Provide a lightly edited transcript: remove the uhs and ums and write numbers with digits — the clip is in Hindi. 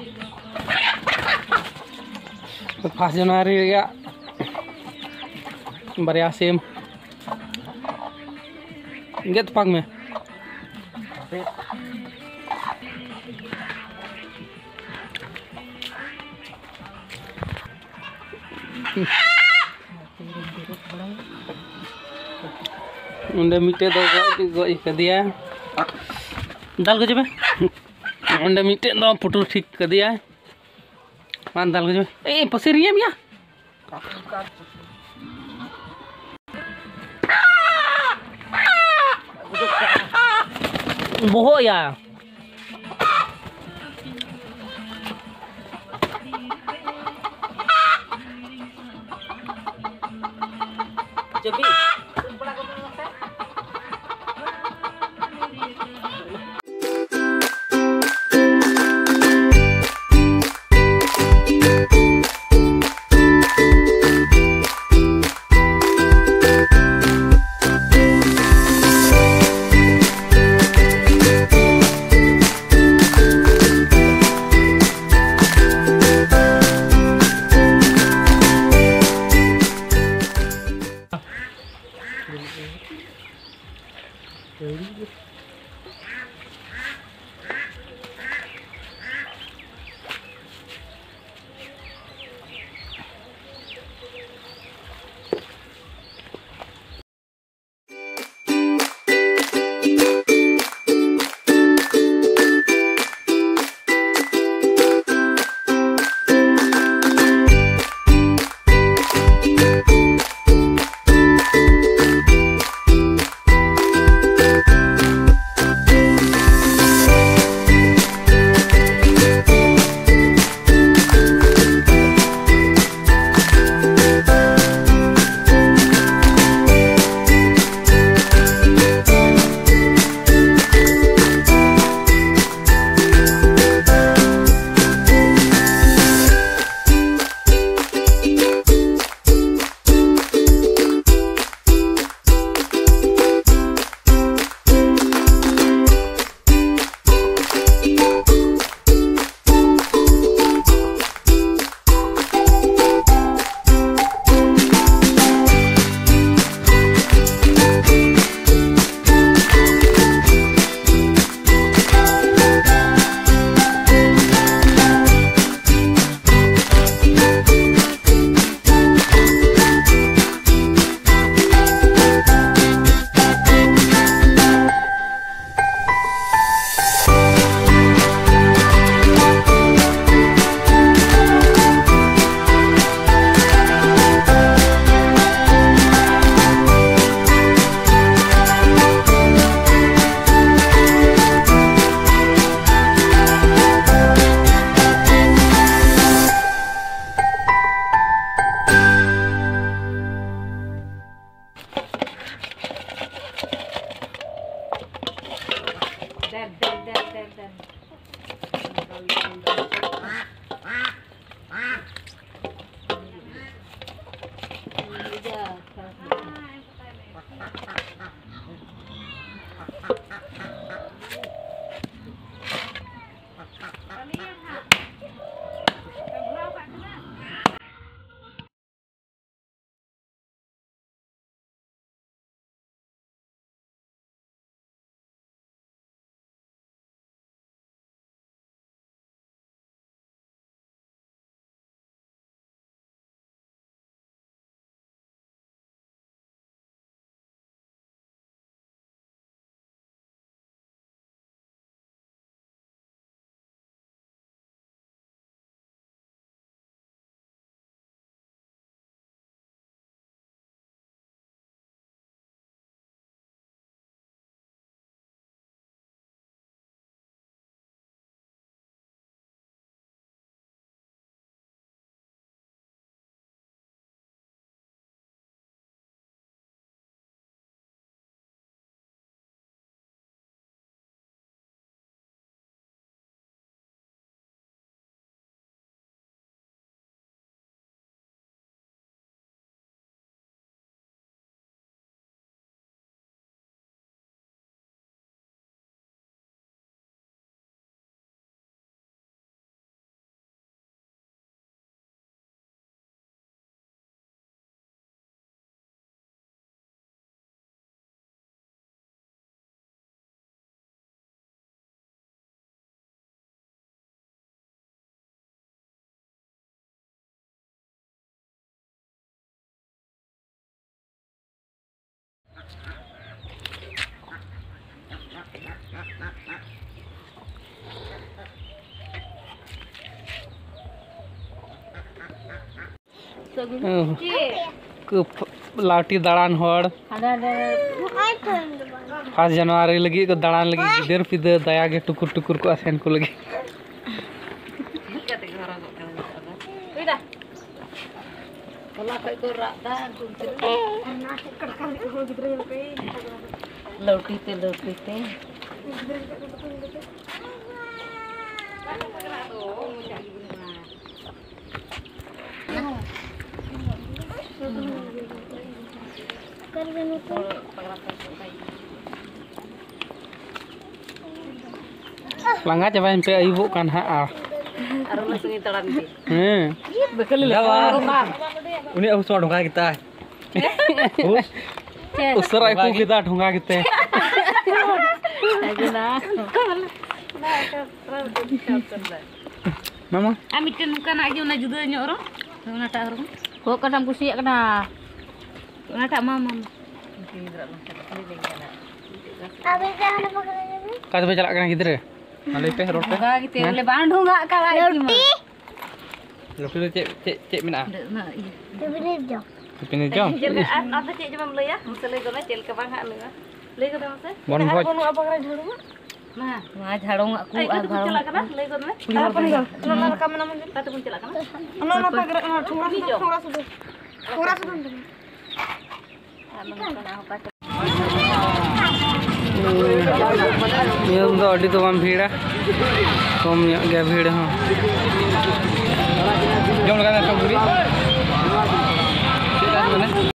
5 Januari ya. Barya sim. Get pang me. Udah mite do go ke dia. Dal ko jabe. Udah mite do putul ठीक ke dia. Man dal ko jabe. Pasir ye ya. Bohong ya. Jadi लाठी दाड़ान हर 1 जनवरी लगी को दाड़ान लगी गिदर पिदर दया के टुकुर टुकुर को असेन को लगी लौटी ते langga cobain pe ibu kan ha arum sungi talan ki bekel uni aku so ढोंगा kita usra aku kita ढोंगा kita mama ami ten kan aja una juda nyoro una ta arum kok kadang kusiak kana una ta mama kata be chalak kana gidre alai pe rot pe ga gitu le bandung enggak kala iki roti cek mina Pipini jom. Apa cek coba beli ya? Misalnya guna cel ke bang hak lu. Beli ke mana sih? Bon boj. Apa kena jarum? Nah, jarum aku celak kana? Beli ke mana? Apa nih? Nona rekam nama dia. Kata pun celak kana? Nona apa gerak nona thora sudah. ये तो अड्डी तो कम भीड़ है कम गया भीड़ हाँ जम लगा